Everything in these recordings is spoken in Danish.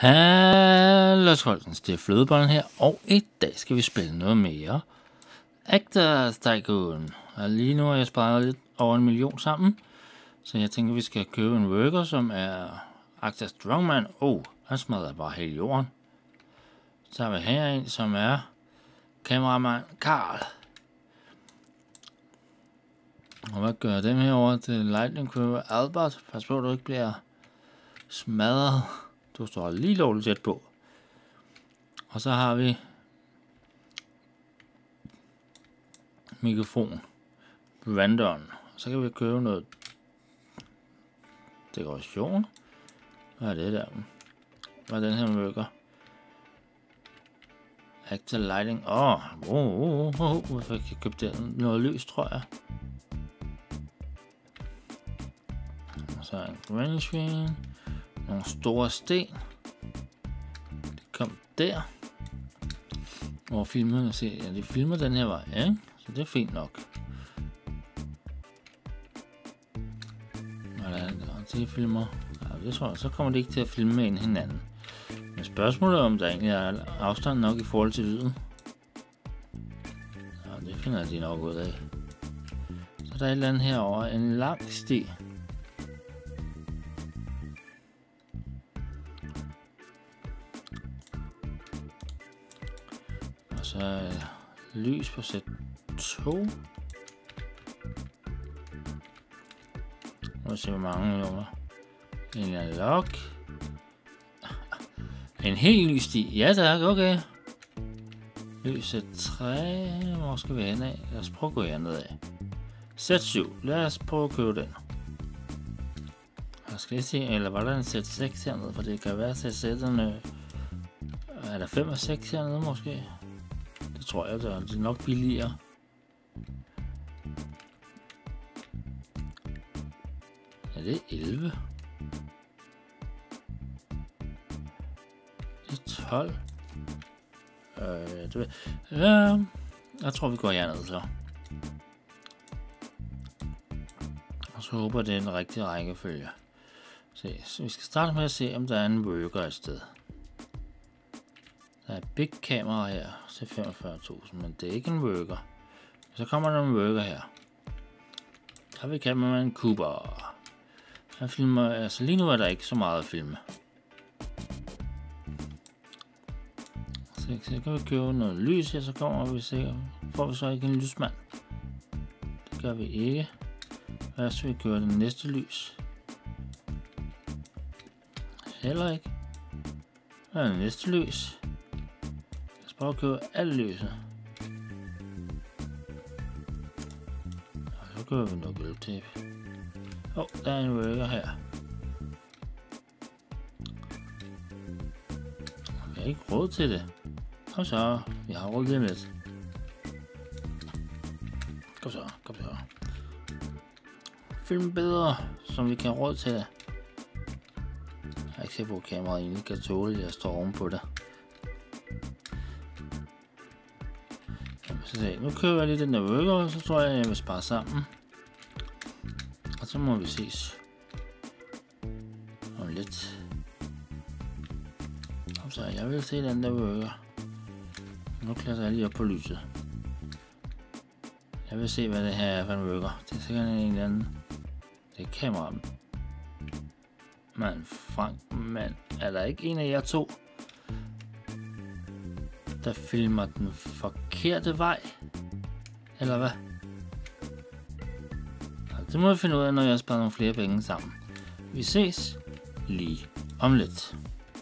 Hallo folkens, det er Flødebollen her, og i dag skal vi spille noget mere Actors Tycoon. Og lige nu har jeg sparet lidt over 1 million sammen, så jeg tænker, vi skal købe en worker, som er Actor Strongman. Han smadrer bare hele jorden. Så har vi her en, som er kameramand Karl. Og hvad gør dem herovre til Lightning Crew? Albert, pas på, at du ikke bliver smadret. Du står lige lovligt tæt på. Og så har vi mikrofon. Brandon. Så kan vi købe noget dekoration. Hvad er det der? Hvad er den her worker? Actor Lighting. Hvorfor kan jeg købe den? Noget lys, tror jeg. Og så en green screen. Nogle store sten. Det kom der. Hvor filmerne ser. Ja, de filmer den her vej, ikke? Så det er fint nok. Og de filmer. Ja, det tror jeg. Så kommer det ikke til at filme med hinanden. Men spørgsmålet er, om der egentlig er afstand nok i forhold til lyden. Ja, det finder de nok ud af. Så der er et eller andet herovre. En lang sti. Så lys på sæt 2. Må se hvor mange nummer. En er lok. En helt ny sti. Ja tak, okay. Lyset 3. Hvor skal vi hen af? Lad os prøve at gå herned af. Sæt 7. Lad os prøve at købe den. Jeg skal lige se, eller var der en sæt 6 hernede? For det kan være, at sætterne er der 5 og 6 hernede måske. Det tror jeg, det er nok billigere. Ja, det er 11. Det er 12. Jeg tror, vi går herned så. Og så håber det er en rigtig rækkefølge. Så vi skal starte med at se, om der er en worker et sted. Der er et big kamera her til 45.000, men det er ikke en worker. Så kommer der en worker her. Der vil kameramand Cooper. Han filmer, altså lige nu er der ikke så meget at filme. Så kan vi købe noget lys her, så kommer vi se, får vi så ikke en lysmand. Det gør vi ikke. Hvad skal vi købe den næste lys? Heller ikke. Hvad er det næste lys? Prøv at købe alle lyset. Og så køber vi noget gulvtape. Der er en worker her. Vi har ikke råd til det. Kom så, vi har råd til lidt. Kom så. Film bedre, som vi kan have råd til det. Jeg er ikke sikker på, at kameraet egentlig kan tåle, at jeg står ovenpå det. Nu køber jeg lige den der worker, så tror jeg vil spare sammen. Og så må vi ses om lidt. Så jeg vil se den der worker. Nu klatrer jeg lige op på lyset. Jeg vil se, hvad det her er for en worker. Det er sikkert en eller anden. Det er kamera. Frank, er der ikke en af jer to, der filmer den forkerte vej? Eller hvad? Det må vi finde ud af, når jeg sparer nogle flere penge sammen. Vi ses lige om lidt.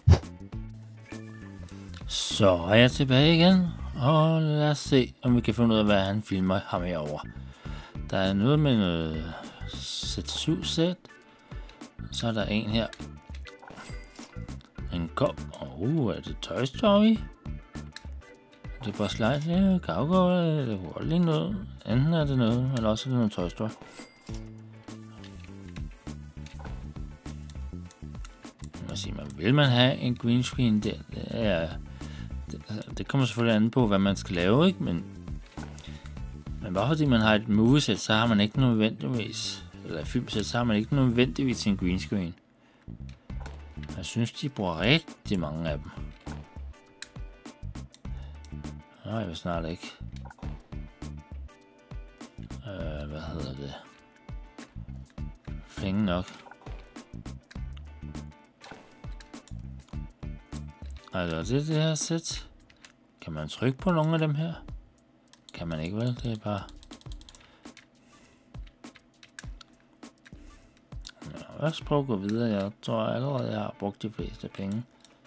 Så er jeg tilbage igen, og lad os se, om vi kan finde ud af, hvad han filmer ham herovre. Der er noget med noget sæt 7 sæt. Så er der en her. En kop. Er det Toy Story? Det er bare slide, det er Cowgirl, det er lige noget. Enten er det noget, eller også er det noget Toy Story. Vil man have en green screen der? Det kommer selvfølgelig an på, hvad man skal lave, ikke? Men bare fordi man har et moveset, så har man ikke nødvendigvis, eller filmsæt, så har man ikke nødvendigvis en green screen. Jeg synes, de bruger rigtig mange af dem. Nej, jeg vil snart ikke. Hvad hedder det? Penge nok. Altså, det her sæt. Kan man trykke på nogle af dem her? Kan man ikke, vel? Det er bare... Jeg vil også prøve at gå videre. Jeg tror allerede, jeg har brugt de fleste penge.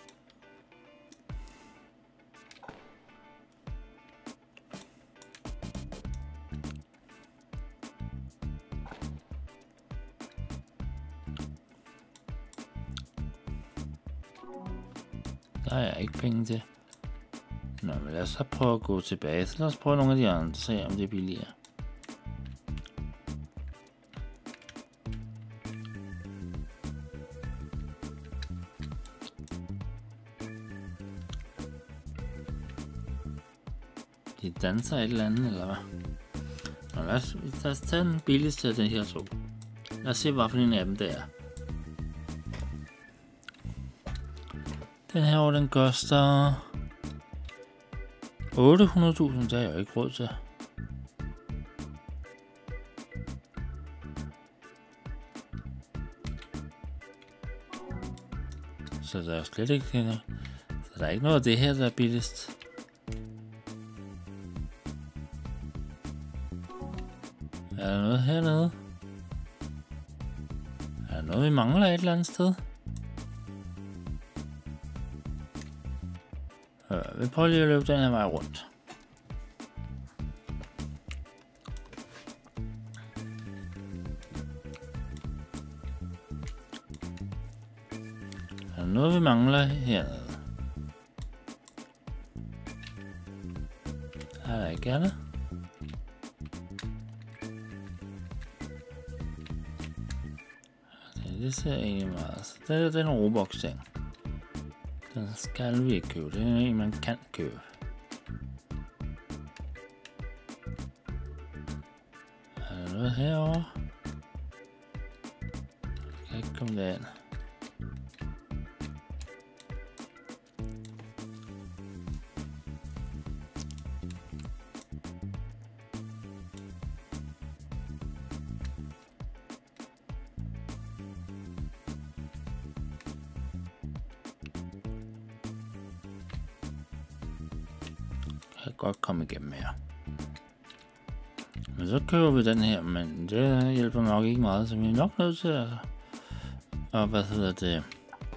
Der er jeg ikke penge til. Nå, men lad os så prøve at gå tilbage. Så lad os prøve nogle af de andre, se om det er billigere. De danser et eller andet, eller hvad? Nå, lad os tage den billigste af den her to. Lad os se, hvad for en af dem det er. Den her, den koster 800.000, det har jeg jo ikke råd til. Så der er jo slet ikke det. Så der er ikke noget af det her, der er billigst. Er der noget hernede? Er der noget, vi mangler et eller andet sted? Vi prøver lige at løbe den her vej rundt. Er der noget, vi mangler hernede? Er der ikke andet? Det ser egentlig meget. Så det er den Robux-ting. Den skal vi ikke købe. Det er en, man kan købe. Er der noget herovre? Jeg kan ikke komme derind. Kan godt komme igennem her. Men så køber vi den her, men det hjælper nok ikke meget, så vi er nok nødt til at... Og hvad hedder det?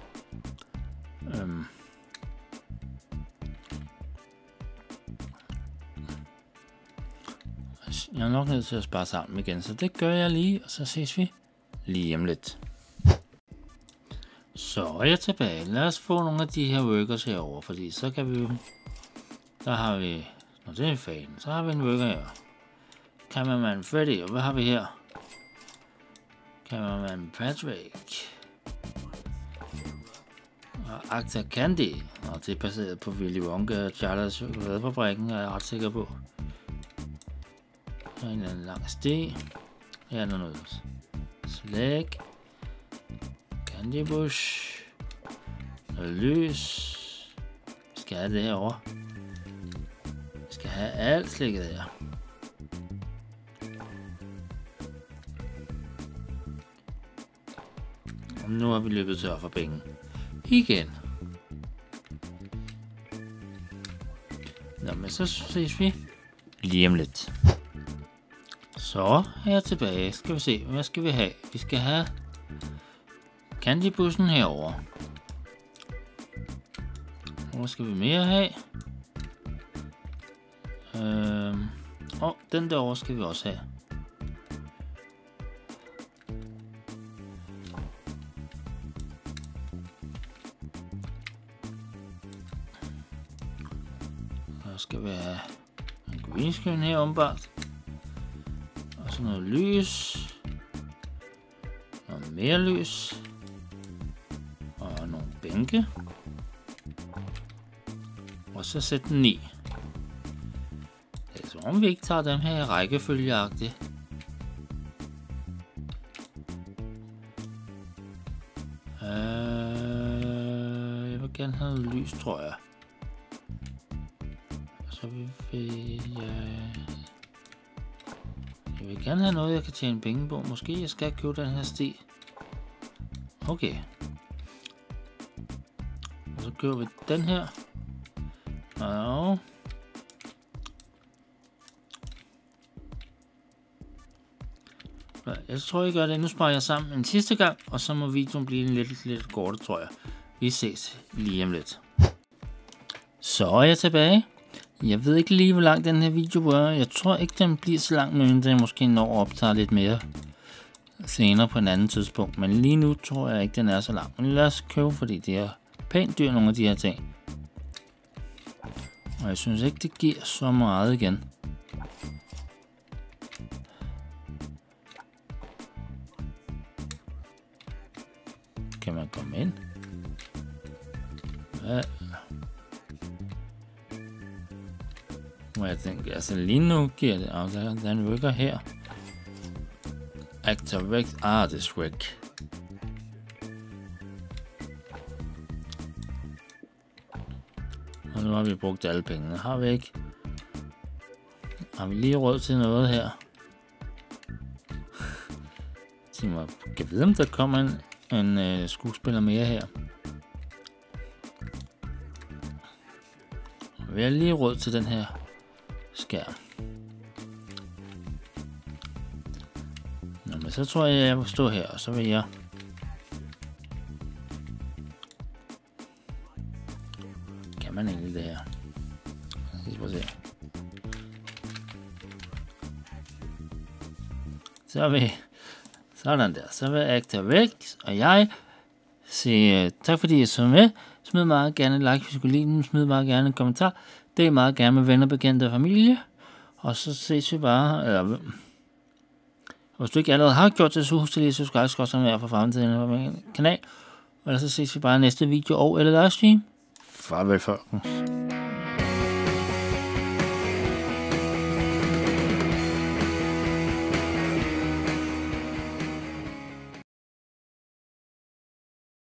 Jeg er nok nødt til at spare sammen igen, så det gør jeg lige, og så ses vi lige om lidt. Så er jeg tilbage. Lad os få nogle af de her workers herover, fordi så kan vi jo... Der har vi... Nå, det er fan. Så har vi en worker her. Cameraman Freddy. Og hvad har vi her? Cameraman Patrick. Og Acta Candy. Og det er baseret på Willy Wonka og Charlotte Chokoladefabrikken, er jeg ret sikker på. Der er en eller anden lang sti. Her er der noget slæg. Candy Bush. Noget lys. Vi skal have det herovre. Vi skal have alt slikket her. Og nu har vi løbet tør for penge. Igen. Nå, men så ses vi lige om lidt. Så er jeg tilbage. Skal vi se, hvad skal vi have? Vi skal have Candybussen herover. Hvor skal vi mere have? Og den derovre skal vi også have. Så skal vi have en green screen her åbenbart. Og så noget lys. Noget mere lys. Og nogle bænke. Og så sætte den i. Det er som om vi ikke tager dem her i rækkefølgeagtigt. gerne have noget lys, tror jeg. Så jeg vil gerne have noget, jeg kan tjene penge på. Måske jeg skal købe den her sti. Okay. Og så køber vi den her. Og jeg tror, jeg gør det. Nu sparer jeg sammen en sidste gang, og så må videoen blive lidt kortere, tror jeg. Vi ses lige om lidt. Så er jeg tilbage. Jeg ved ikke lige, hvor lang den her video er. Jeg tror ikke, den bliver så lang, men den måske når at optage lidt mere senere på en anden tidspunkt. Men lige nu tror jeg ikke, den er så lang. Men lad os købe, fordi det er pænt dyr, nogle af de her ting. Og jeg synes ikke, det giver så meget igen. Kan man komme ind? Hvad? Må jeg tænke, altså lige nu giver det, og den rykker her. Activate Artist Rig. Og nu har vi brugt alle pengene. Har vi ikke? Har vi lige råd til noget her? Jeg kan vide, om der kommer en skuespiller mere her. Vi har lige råd til den her skærm. Nå, men så tror jeg vil stå her, og så vil jeg kan man egentlig det her? Lad os se. Så er vi sådan der. Så vil Activate, og jeg siger tak fordi I så med. Smid meget gerne et like, hvis I kunne lide den. Smid meget gerne en kommentar. Det er meget gerne med venner, bekendte og familie. Og så ses vi bare. Eller, hvis du ikke allerede har gjort det, så husk lige at subscribe, så med for fremtiden på min kanal. Og så ses vi bare i næste video og eller livestream. Farvel folkens.